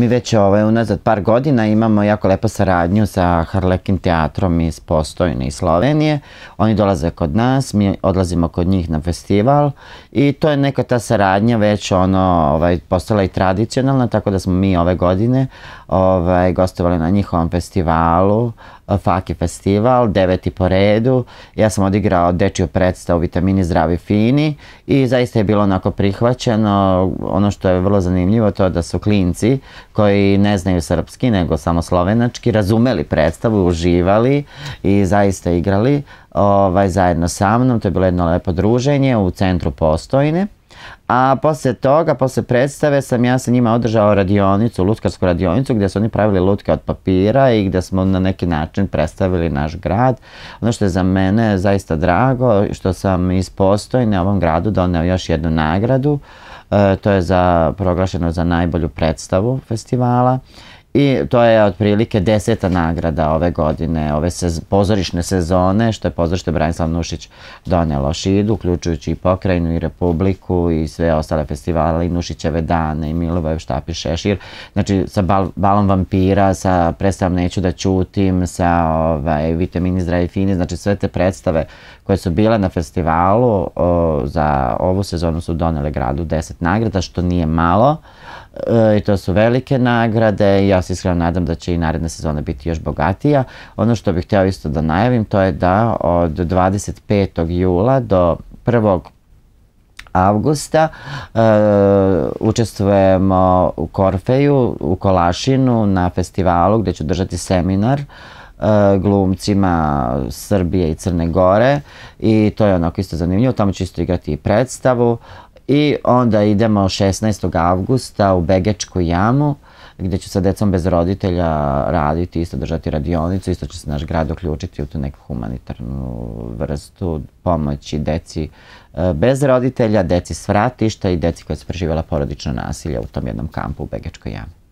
Mi već unazad par godina imamo jako lepo saradnju sa Harlekin teatrom iz Postojne iz Slovenije. Oni dolaze kod nas, mi odlazimo kod njih na festival i to je neka ta saradnja već postala i tradicionalna, tako da smo mi ove godine gostovali na njihovom festivalu, Faki festival, 9. po redu. Ja sam odigrao dečiju predstavu Vitamini zdravi fini i zaista je bilo onako prihvaćeno. Ono što je vrlo zanimljivo to da su klinci koji ne znaju srpski nego samo slovenački razumeli predstavu, uživali i zaista igrali zajedno sa mnom. To je bilo jedno lepo druženje u centru Postojne. A posle toga, posle predstave sam ja sa njima održao radionicu, lutkarsku radionicu gdje su oni pravili lutke od papira i gdje smo na neki način predstavili naš grad. Ono što je za mene zaista drago, što sam iz Postojne ovom gradu doneo još jednu nagradu. To je proglašeno za najbolju predstavu festivala. I to je otprilike 10. nagrada ove godine, ove pozorišne sezone, što je pozorište Branislav Nušić donelo šidu, uključujući i Pokrajinu i Republiku i sve ostale festivale, i Nušićeve dane, i Milivojev štap i šešir. Znači, sa Balom vampira, sa predstavom Neću da ćutim, sa Vitamini zdravi fini, znači sve te predstave koje su bile na festivalu za ovu sezonu su donele gradu 10 nagrada, što nije malo. I to su velike nagrade i ja se iskreno nadam da će i naredna sezona biti još bogatija. Ono što bih htio isto da najavim to je da od 25. jula do 1. avgusta učestvujemo u Korfeju, u Kolašinu na festivalu gdje ću držati seminar glumcima Srbije i Crne Gore i to je onako isto zanimljivo, tamo ću isto igrati i predstavu. I onda idemo 16. avgusta u Begečku jamu gdje ću sa decom bez roditelja raditi, isto držati radionicu, isto će se naš grad uključiti u tu neku humanitarnu vrstu pomoći deci bez roditelja, deci s vratišta i deci koja su preživjela porodično nasilje u tom jednom kampu u Begečkoj jami.